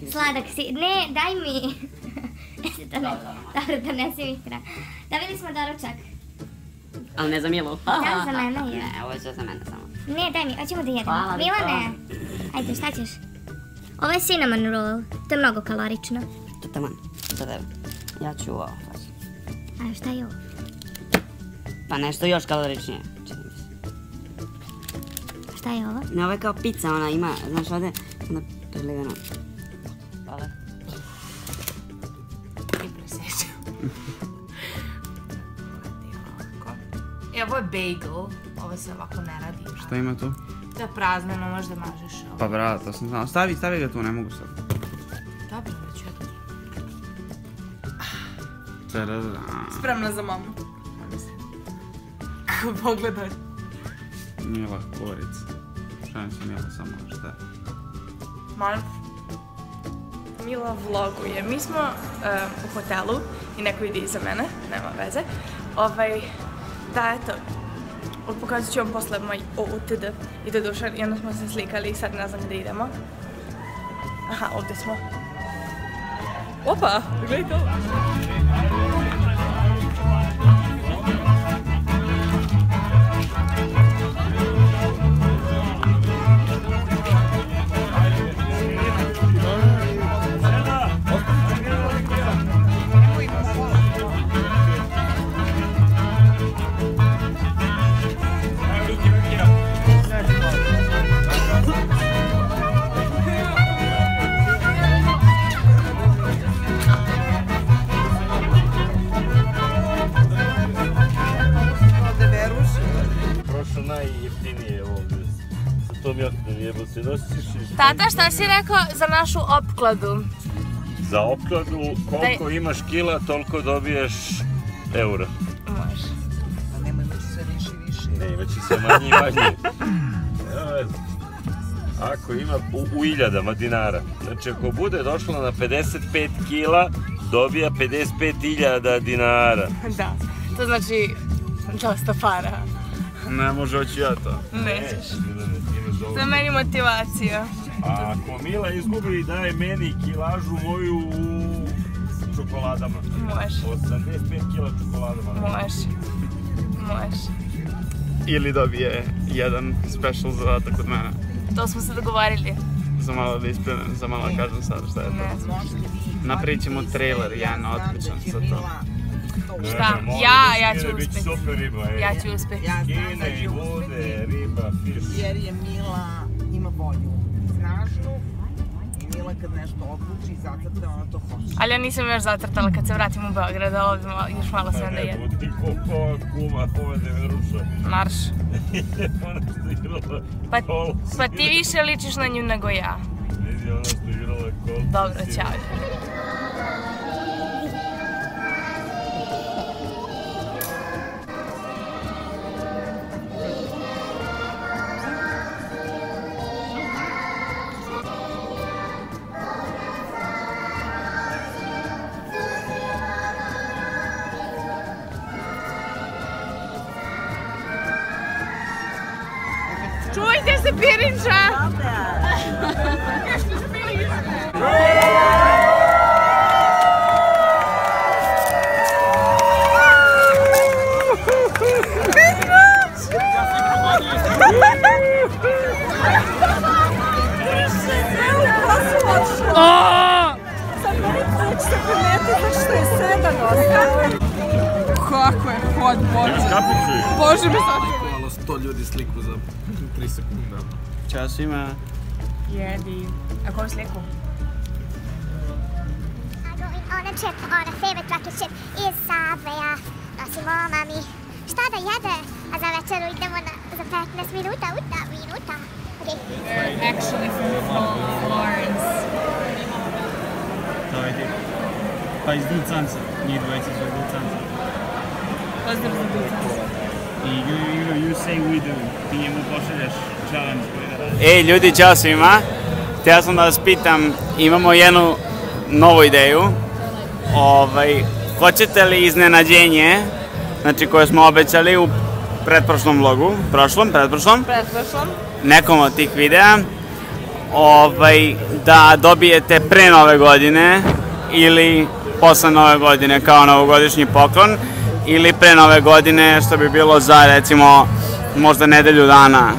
Sladak si, ne, daj mi. Dobro, donesi mi hranu. Dobili smo doručak. Ali ne za Milu. Da, za mene je. Ne, ovo je sve za mene samo. Ne, daj mi, hoćemo da jedemo. Hvala, Milane, ajde, šta ćeš? Ovo je cinnamon roll, to je mnogo kalorično. To je taman, za tebe. Ja ću ovo. A šta je ovo? Pa nešto još kaloričnije, čini mi se. Šta je ovo? Ne, ovo je kao pizza, ona ima, znaš, ovdje, onda priliveno. Hvala. I presjećam. Ovo je bagel, ovo se ovako ne radi. Šta ima tu? To je prazneno, možda mažeš ovo. Pa brate, to sam znao. Stavi ga tu, ne mogu sad. Dobro, već ja to. Spremna za mamu. Kako pogledaj. Mila Korica. Šalim se Mila samo, šta je? Molim? Mila vloguje. Mi smo u hotelu i neko ide iza mene, nema veze. Da, eto, pokazat ću vam posle moj OOTD i do duša i onda smo se slikali i sad ne znam gdje idemo. Aha, ovdje smo. Opa, gledaj to! Tata, šta si rekao za našu opkladu? Za opkladu, koliko imaš kila, toliko dobiješ eura. Može. A nemoj imaći sve više i više. Ne, imaći sve manje i manje. Ako ima u iljadama dinara. Znači, ako bude došla na 55 kila, dobija 55.000 dinara. Da, to znači dosta para. Ne može hoću ja to. Nećeš. To je meni motivacija. A ako Mila izgubi i daje meni kilažu moju u čokoladama. Može. 85 kila čokoladama. Može. Može. Ili dobije jedan special zadatak od mene. To smo se dogovorili. Za malo da ispremem, za malo da kažem sad šta je to. Ne znam. Napravit ćemo trailer, jedan odličan za to. Šta? Ja ću uspjeti. Super riba, ej. Ja ću uspjeti. Kine i vode, riba, fiš. Jer je Mila, ima volju snažnu i Mila kad nešto odluči i zacrta, ona to hoće. Ali ja nisam još zacrtala kad se vratim u Beograd, ali ovdje još malo se onda jedem. Ne budi ko kuma, povede veruša. Marš. Ona što je igrala kol. Pa ti više ličiš na nju nego ja. Vidi ona što je igrala kol. Dobro, ćao. Čujte se, pirinča! Kako je hod, Bože. Bože mi sačuvaj. Malo 100 ljudi sliku za 3 sekunda. Ćao svima. Jedi. A koju sliku? On a trip, on a favorite rocket ship is Subway-a. Nosimo mami šta da jede, a za večeru idemo za 15 minuta. Okay. We're actually from Florence. To je ti. Pa iz Dulcanca. Njih dvojica su iz Dulcanca. Pozdrav za Dulcanca. I you say we do. Ti njemu pošalješ challenge koji da radi. Ej ljudi, čao svima. Htio sam da vas pitam, imamo jednu novu ideju. Hoćete li iznenađenje, znači koje smo obećali u pretprošlom vlogu, pretprošlom, nekom od tih videa, da dobijete pre Nove godine ili posle Nove godine kao novogodišnji poklon ili pre Nove godine što bi bilo za recimo možda nedelju dana.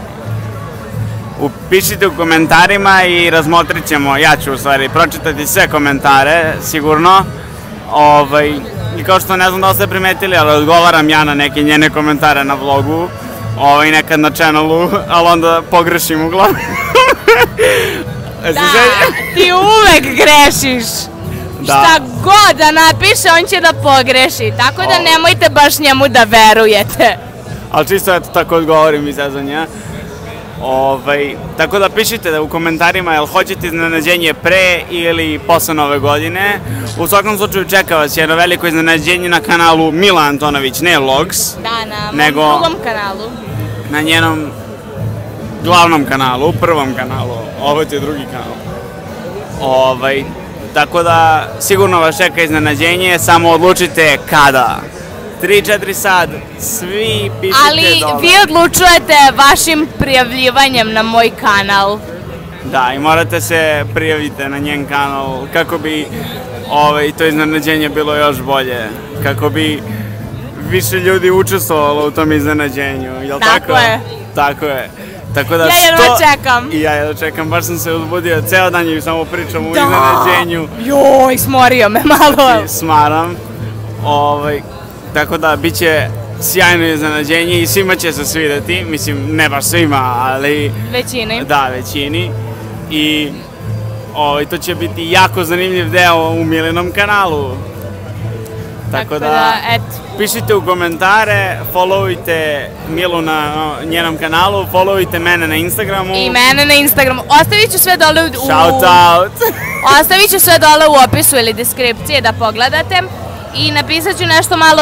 Upišite u komentarima i razmotrit ćemo, ja ću u stvari pročitati sve komentare, sigurno. I kao što ne znam da li ste primetili, ali odgovaram ja na neke njene komentare na vlogu, nekad na channelu, ali onda pogrešim uglavnom. Da, ti uvek grešiš. Šta god da napiše, on će da pogreši, tako da nemojte baš njemu da verujete. Ali čisto eto tako odgovorim iz zezanja. Tako da pišite u komentarima jel hoćete iznenađenje pre ili posle Nove godine. U svakom slučaju čeka vas jedno veliko iznenađenje na kanalu Mila Antonović, ne Vlogs. Da, na mom drugom kanalu. Na njenom glavnom kanalu, prvom kanalu, ovo je drugi kanal. Tako da sigurno vas čeka iznenađenje, samo odlučite kada. 3-4 sad, svi pišite dole. Ali vi odlučujete vašim prijavljivanjem na moj kanal. Da, i morate se prijaviti na njen kanal kako bi to iznenađenje bilo još bolje. Kako bi više ljudi učestvovalo u tom iznenađenju, jel tako? Tako je. Tako je. Ja jedva čekam. I ja jedva čekam, baš sam se uzbudio, ceo dan i samo pričam o iznenađenju. Joj, smorio me malo. I smaram. Tako da, bit će sjajno iznenađenje i svima će se svideti, mislim, ne baš svima, ali... Većini. Da, većini. I to će biti jako zanimljiv deo u Milinom kanalu. Tako da, pišite u komentare, followujte Milu na njenom kanalu, followujte mene na Instagramu. I mene na Instagramu. Ostavit ću sve dole u... Shout out! Ostavit ću sve dole u opisu ili deskripcije da pogledate. I napisat ću nešto malo,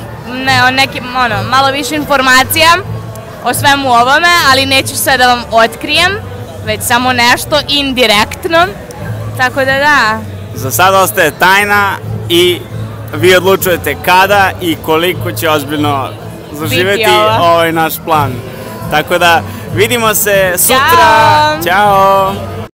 malo više informacija o svemu ovome, ali neću sve da vam otkrijem, već samo nešto indirektno, tako da. Za sad ostaje tajna i vi odlučujete kada i koliko će ozbiljno zaživeti ovaj naš plan. Tako da, vidimo se sutra! Ćao!